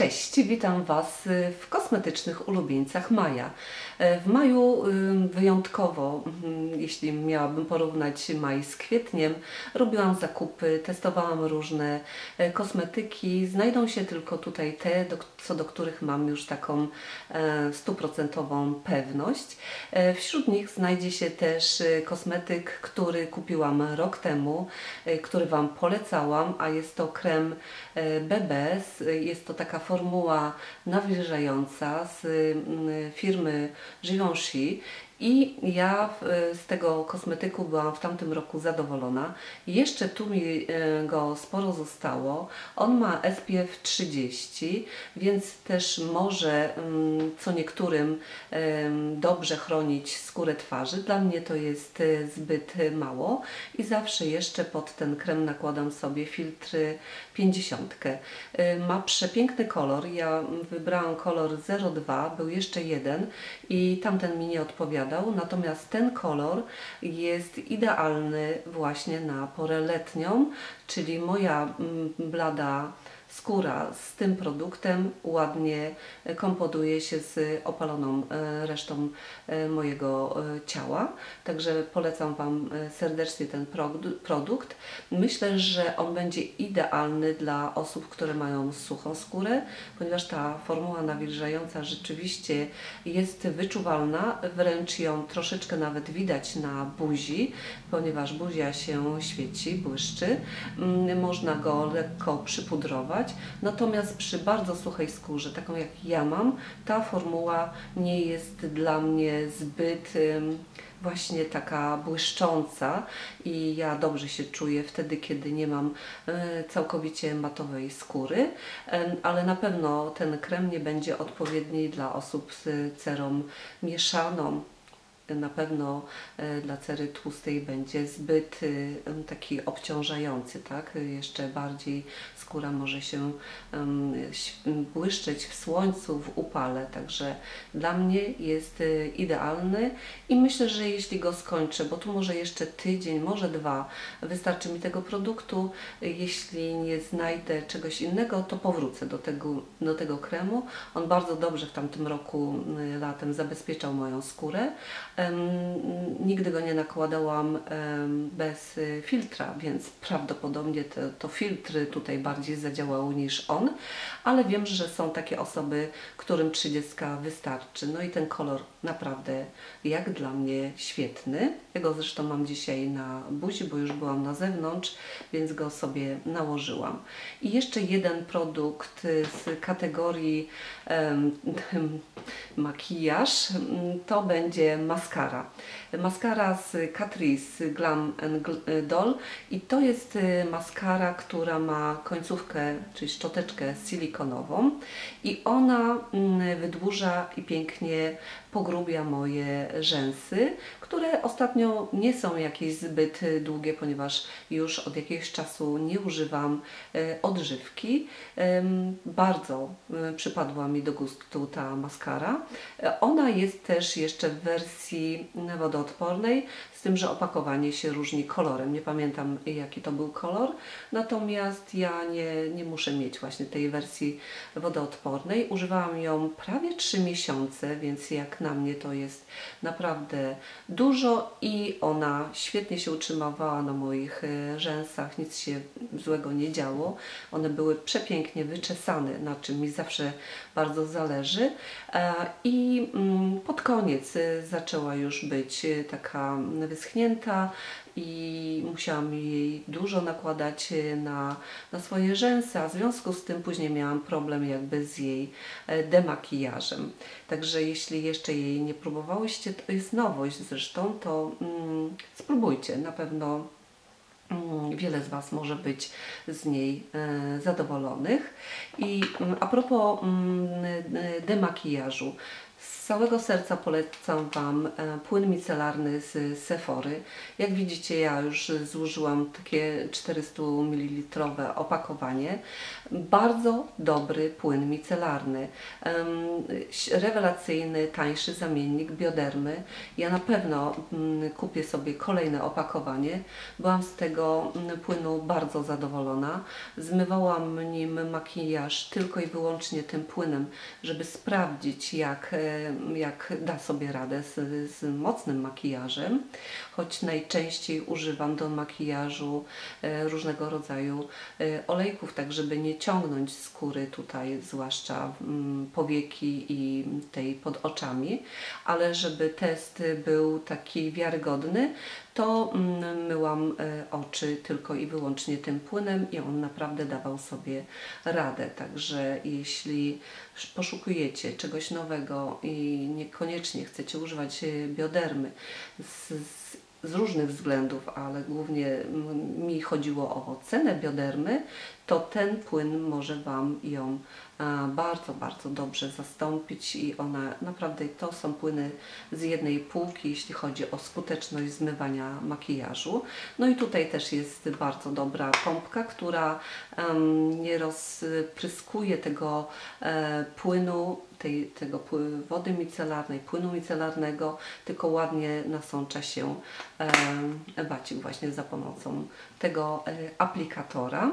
Cześć, witam Was w kosmetycznych ulubieńcach maja. W maju wyjątkowo, jeśli miałabym porównać maj z kwietniem, robiłam zakupy, testowałam różne kosmetyki. Znajdą się tylko tutaj te, co do których mam już taką stuprocentową pewność. Wśród nich znajdzie się też kosmetyk, który kupiłam rok temu, który Wam polecałam, a jest to krem BB. Jest to taka formuła nawilżająca z firmy Givenchy i ja z tego kosmetyku byłam w tamtym roku zadowolona. Jeszcze tu mi go sporo zostało. On ma SPF 30, więc też może co niektórym dobrze chronić skórę twarzy. Dla mnie to jest zbyt mało i zawsze jeszcze pod ten krem nakładam sobie filtr 50. Ma przepiękny kolor. Ja wybrałam kolor 02, był jeszcze jeden i tamten mi nie odpowiadał. Natomiast ten kolor jest idealny właśnie na porę letnią, czyli moja blada skóra z tym produktem ładnie komponuje się z opaloną resztą mojego ciała. Także polecam Wam serdecznie ten produkt. Myślę, że on będzie idealny dla osób, które mają suchą skórę, ponieważ ta formuła nawilżająca rzeczywiście jest wyczuwalna, wręcz ją troszeczkę nawet widać na buzi, ponieważ buzia się świeci, błyszczy. Można go lekko przypudrować. Natomiast przy bardzo suchej skórze, taką jak ja mam, ta formuła nie jest dla mnie zbyt właśnie taka błyszcząca i ja dobrze się czuję wtedy, kiedy nie mam całkowicie matowej skóry, ale na pewno ten krem nie będzie odpowiedni dla osób z cerą mieszaną. Na pewno dla cery tłustej będzie zbyt taki obciążający, tak? Jeszcze bardziej skóra może się błyszczeć w słońcu, w upale, także dla mnie jest idealny i myślę, że jeśli go skończę, bo tu może jeszcze tydzień, może dwa, wystarczy mi tego produktu. Jeśli nie znajdę czegoś innego, to powrócę do tego kremu. On bardzo dobrze w tamtym roku latem zabezpieczał moją skórę. Nigdy go nie nakładałam bez filtra, więc prawdopodobnie to filtry tutaj bardziej zadziałały niż on, ale wiem, że są takie osoby, którym 30 wystarczy. No i ten kolor naprawdę jak dla mnie świetny. Ja go zresztą mam dzisiaj na buzi, bo już byłam na zewnątrz, więc go sobie nałożyłam. I jeszcze jeden produkt z kategorii makijaż, to będzie maskara. Maskara z Catrice Glam Doll i to jest maskara, która ma końcówkę, czyli szczoteczkę silikonową i ona wydłuża i pięknie pogrubia moje rzęsy, które ostatnio nie są jakieś zbyt długie, ponieważ już od jakiegoś czasu nie używam odżywki. Bardzo przypadła mi do gustu ta maskara. Ona jest też jeszcze w wersji wodoodpornej, z tym, że opakowanie się różni kolorem. Nie pamiętam, jaki to był kolor, natomiast ja nie muszę mieć właśnie tej wersji wodoodpornej. Używałam ją prawie 3 miesiące, więc jak na mnie to jest naprawdę dużo i ona świetnie się utrzymywała na moich rzęsach, nic się złego nie działo. One były przepięknie wyczesane, na czym mi zawsze bardzo zależy. I pod koniec zaczęła już być taka wyschnięta i musiałam jej dużo nakładać na swoje rzęsy, a w związku z tym później miałam problem jakby z jej demakijażem. Także jeśli jeszcze jej nie próbowałyście, to jest nowość zresztą, to spróbujcie, na pewno wiele z Was może być z niej zadowolonych. I a propos demakijażu, Z całego serca polecam Wam płyn micelarny z Sephory. Jak widzicie, ja już zużyłam takie 400 ml opakowanie. Bardzo dobry płyn micelarny. Rewelacyjny, tańszy zamiennik Biodermy. Ja na pewno kupię sobie kolejne opakowanie. Byłam z tego płynu bardzo zadowolona. Zmywałam nim makijaż tylko i wyłącznie tym płynem, żeby sprawdzić, jak da sobie radę z mocnym makijażem, choć najczęściej używam do makijażu różnego rodzaju olejków, tak żeby nie ciągnąć skóry tutaj, zwłaszcza powieki i tej pod oczami, ale żeby test był taki wiarygodny, to myłam oczy tylko i wyłącznie tym płynem i on naprawdę dawał sobie radę. Także jeśli poszukujecie czegoś nowego i niekoniecznie chcecie używać Biodermy z różnych względów, ale głównie mi chodziło o cenę Biodermy, to ten płyn może Wam ją bardzo, bardzo dobrze zastąpić i one naprawdę to są płyny z jednej półki, jeśli chodzi o skuteczność zmywania makijażu. No i tutaj też jest bardzo dobra pompka, która nie rozpryskuje tego płynu, tego wody micelarnej, płynu micelarnego, tylko ładnie nasącza się bacik właśnie za pomocą tego aplikatora.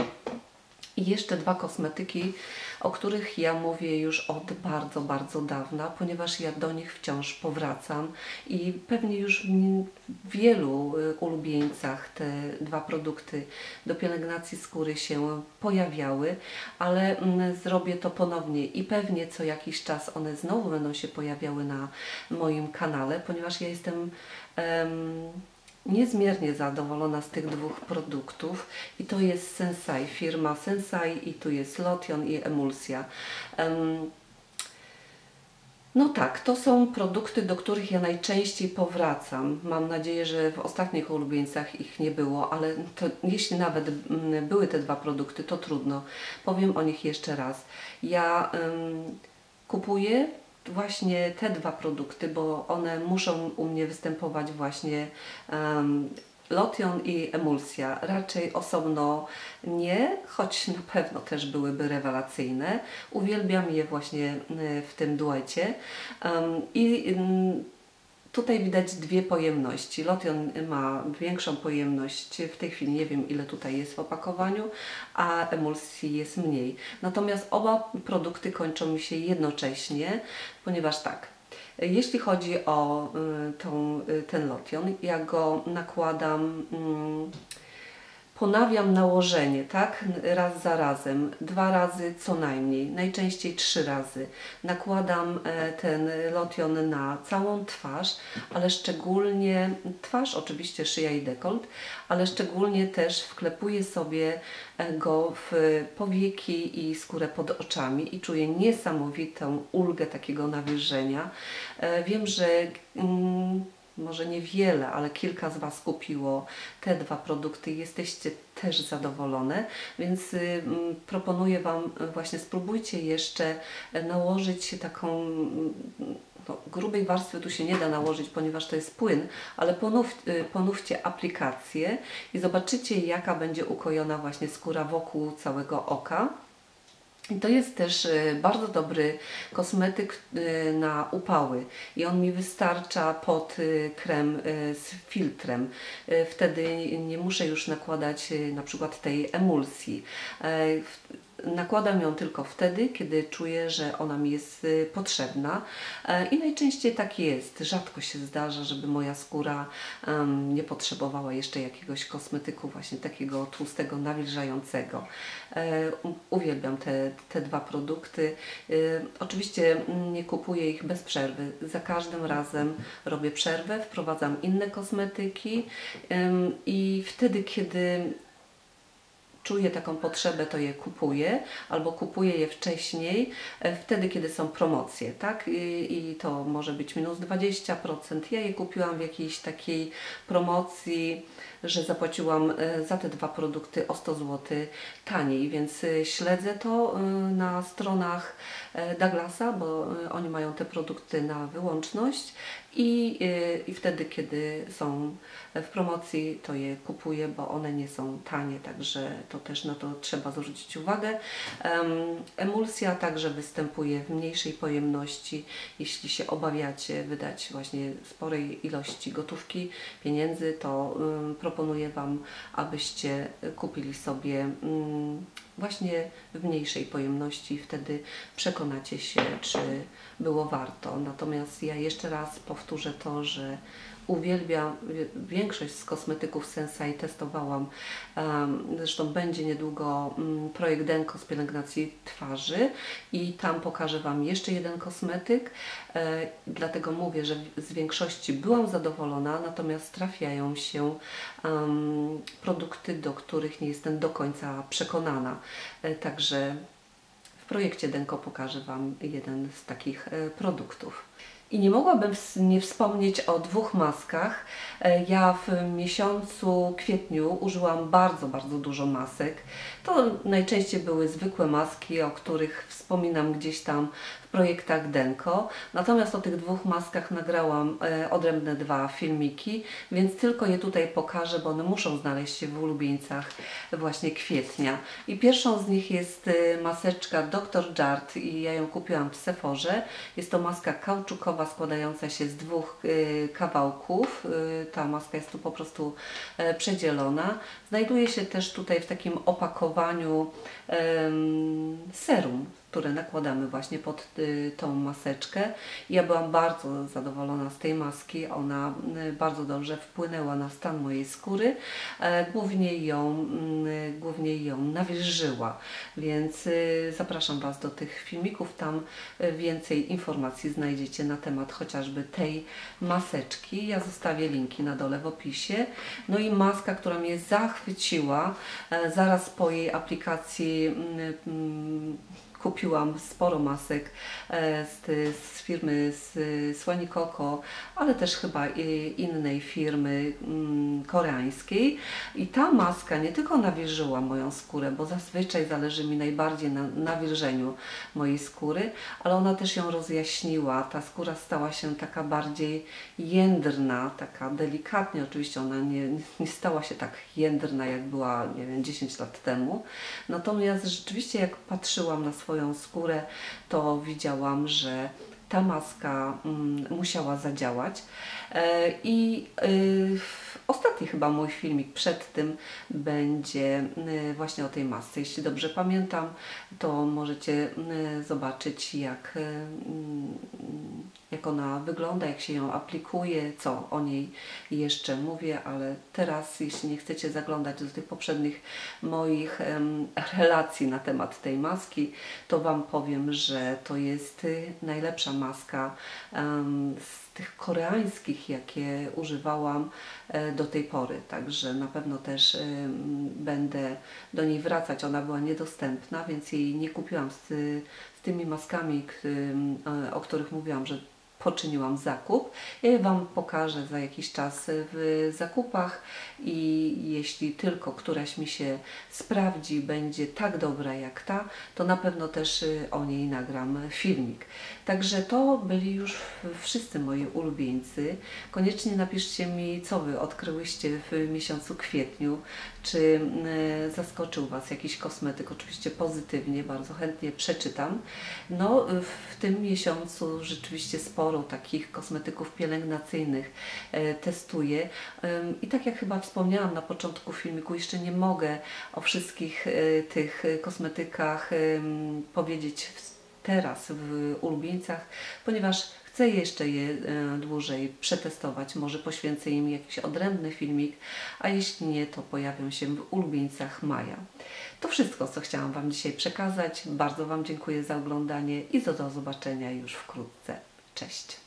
I jeszcze dwa kosmetyki, o których ja mówię już od bardzo, bardzo dawna, ponieważ ja do nich wciąż powracam i pewnie już w wielu ulubieńcach te dwa produkty do pielęgnacji skóry się pojawiały, ale zrobię to ponownie i pewnie co jakiś czas one znowu będą się pojawiały na moim kanale, ponieważ ja jestem niezmiernie zadowolona z tych dwóch produktów i to jest Sensai, firma Sensai i tu jest lotion i emulsja. No tak, to są produkty, do których ja najczęściej powracam. Mam nadzieję, że w ostatnich ulubieńcach ich nie było, ale to, jeśli nawet były te dwa produkty, to trudno. Powiem o nich jeszcze raz. Ja kupuję właśnie te dwa produkty, bo one muszą u mnie występować właśnie lotion i emulsja. Raczej osobno nie, choć na pewno też byłyby rewelacyjne. Uwielbiam je właśnie w tym duecie. Tutaj widać dwie pojemności. Lotion ma większą pojemność, w tej chwili nie wiem ile tutaj jest w opakowaniu, a emulsji jest mniej. Natomiast oba produkty kończą mi się jednocześnie, ponieważ tak, jeśli chodzi o ten lotion, ja go nakładam, ponawiam nałożenie, tak? Raz za razem, 2 razy co najmniej, najczęściej 3 razy. Nakładam ten lotion na całą twarz, ale szczególnie twarz, oczywiście szyja i dekolt, ale szczególnie też wklepuję sobie go w powieki i skórę pod oczami i czuję niesamowitą ulgę takiego nawilżenia. Wiem, że może niewiele, ale kilka z Was kupiło te dwa produkty i jesteście też zadowolone, więc proponuję Wam właśnie spróbujcie jeszcze nałożyć taką grubej warstwy tu się nie da nałożyć, ponieważ to jest płyn, ale ponówcie aplikację i zobaczycie jaka będzie ukojona właśnie skóra wokół całego oka. I to jest też bardzo dobry kosmetyk na upały i on mi wystarcza pod krem z filtrem. Wtedy nie muszę już nakładać na przykład tej emulsji. Nakładam ją tylko wtedy, kiedy czuję, że ona mi jest potrzebna i najczęściej tak jest. Rzadko się zdarza, żeby moja skóra nie potrzebowała jeszcze jakiegoś kosmetyku właśnie takiego tłustego, nawilżającego. Uwielbiam te dwa produkty. Oczywiście nie kupuję ich bez przerwy. Za każdym razem robię przerwę, wprowadzam inne kosmetyki i wtedy, kiedy czuję taką potrzebę, to je kupuję, albo kupuję je wcześniej, wtedy, kiedy są promocje, tak? I to może być minus 20%. Ja je kupiłam w jakiejś takiej promocji, że zapłaciłam za te dwa produkty o 100 zł taniej, więc śledzę to na stronach Douglasa, bo oni mają te produkty na wyłączność i wtedy, kiedy są w promocji, to je kupuję, bo one nie są tanie, także to też na to trzeba zwrócić uwagę. Emulsja także występuje w mniejszej pojemności. Jeśli się obawiacie wydać właśnie sporej ilości gotówki, pieniędzy, to proponuję Wam, abyście kupili sobie właśnie w mniejszej pojemności, wtedy przekonacie się, czy było warto. Natomiast ja jeszcze raz powtórzę to, że uwielbiam większość z kosmetyków Sensai, testowałam. Zresztą będzie niedługo projekt Denko z pielęgnacji twarzy i tam pokażę Wam jeszcze jeden kosmetyk. Dlatego mówię, że z większości byłam zadowolona, natomiast trafiają się produkty, do których nie jestem do końca przekonana. Także w projekcie Denko pokażę Wam jeden z takich produktów. I nie mogłabym nie wspomnieć o dwóch maskach. Ja w miesiącu kwietniu użyłam bardzo dużo masek. To najczęściej były zwykłe maski, o których wspominam gdzieś tam w projektach Denko. Natomiast o tych dwóch maskach nagrałam odrębne dwa filmiki, więc tylko je tutaj pokażę, bo one muszą znaleźć się w ulubieńcach właśnie kwietnia. I pierwszą z nich jest maseczka Dr. Jart i ja ją kupiłam w Sephorze. Jest to maska kauczukowa składająca się z dwóch kawałków. Ta maska jest tu po prostu przedzielona. Znajduje się też tutaj w takim opakowaniu serum, które nakładamy właśnie pod tą maseczkę. Ja byłam bardzo zadowolona z tej maski. Ona bardzo dobrze wpłynęła na stan mojej skóry. Głównie ją nawilżyła, więc zapraszam Was do tych filmików. Tam więcej informacji znajdziecie na temat chociażby tej maseczki. Ja zostawię linki na dole w opisie. No i maska, która mnie zachwyciła, zaraz po jej aplikacji kupiłam sporo masek z firmy Słani Coco, ale też chyba innej firmy koreańskiej. I ta maska nie tylko nawilżyła moją skórę, bo zazwyczaj zależy mi najbardziej na nawilżeniu mojej skóry, ale ona też ją rozjaśniła. Ta skóra stała się taka bardziej jędrna, taka delikatnie. Oczywiście ona nie stała się tak jędrna, jak była, nie wiem, 10 lat temu. Natomiast rzeczywiście jak patrzyłam na swoją skórę, to widziałam, że ta maska musiała zadziałać. I ostatni chyba mój filmik przed tym będzie właśnie o tej masce. Jeśli dobrze pamiętam, to możecie zobaczyć, jak ona wygląda, jak się ją aplikuje, co o niej jeszcze mówię, ale teraz, jeśli nie chcecie zaglądać do tych poprzednich moich relacji na temat tej maski, to Wam powiem, że to jest najlepsza maska z tych koreańskich, jakie używałam do tej pory. Także na pewno też będę do niej wracać. Ona była niedostępna, więc jej nie kupiłam z tymi maskami, o których mówiłam, że poczyniłam zakup. Ja je Wam pokażę za jakiś czas w zakupach i jeśli tylko któraś mi się sprawdzi, będzie tak dobra jak ta, to na pewno też o niej nagram filmik. Także to byli już wszyscy moi ulubieńcy. Koniecznie napiszcie mi, co Wy odkryłyście w miesiącu kwietniu, czy zaskoczył Was jakiś kosmetyk, oczywiście pozytywnie, bardzo chętnie przeczytam. No, w tym miesiącu rzeczywiście sporo takich kosmetyków pielęgnacyjnych testuję i tak jak chyba wspomniałam na początku filmiku, jeszcze nie mogę o wszystkich tych kosmetykach powiedzieć teraz w ulubieńcach, ponieważ chcę jeszcze je dłużej przetestować, może poświęcę im jakiś odrębny filmik, a jeśli nie, to pojawią się w ulubieńcach maja. To wszystko, co chciałam Wam dzisiaj przekazać. Bardzo Wam dziękuję za oglądanie i do zobaczenia już wkrótce. Cześć!